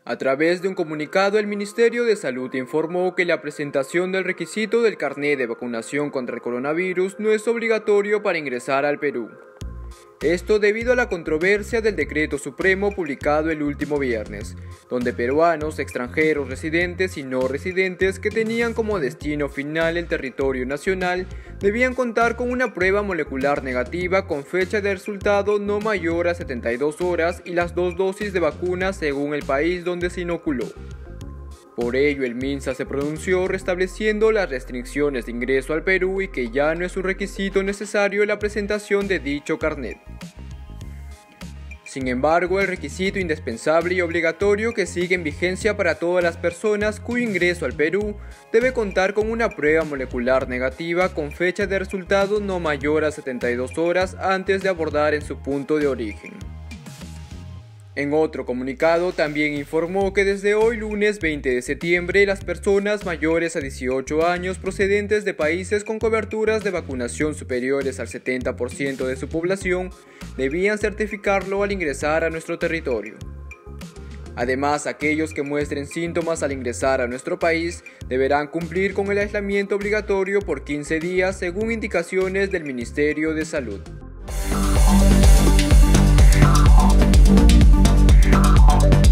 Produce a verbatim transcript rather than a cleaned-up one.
A través de un comunicado, el Ministerio de Salud informó que la presentación del requisito del carnet de vacunación contra el coronavirus no es obligatorio para ingresar al Perú. Esto debido a la controversia del decreto supremo publicado el último viernes, donde peruanos, extranjeros, residentes y no residentes que tenían como destino final el territorio nacional debían contar con una prueba molecular negativa con fecha de resultado no mayor a setenta y dos horas y las dos dosis de vacuna según el país donde se inoculó. Por ello, el MINSA se pronunció restableciendo las restricciones de ingreso al Perú y que ya no es un requisito necesario la presentación de dicho carnet. Sin embargo, el requisito indispensable y obligatorio que sigue en vigencia para todas las personas cuyo ingreso al Perú debe contar con una prueba molecular negativa con fecha de resultado no mayor a setenta y dos horas antes de abordar en su punto de origen. En otro comunicado también informó que desde hoy lunes veinte de septiembre las personas mayores a dieciocho años procedentes de países con coberturas de vacunación superiores al setenta por ciento de su población debían certificarlo al ingresar a nuestro territorio. Además, aquellos que muestren síntomas al ingresar a nuestro país deberán cumplir con el aislamiento obligatorio por quince días según indicaciones del Ministerio de Salud. We'll be right back.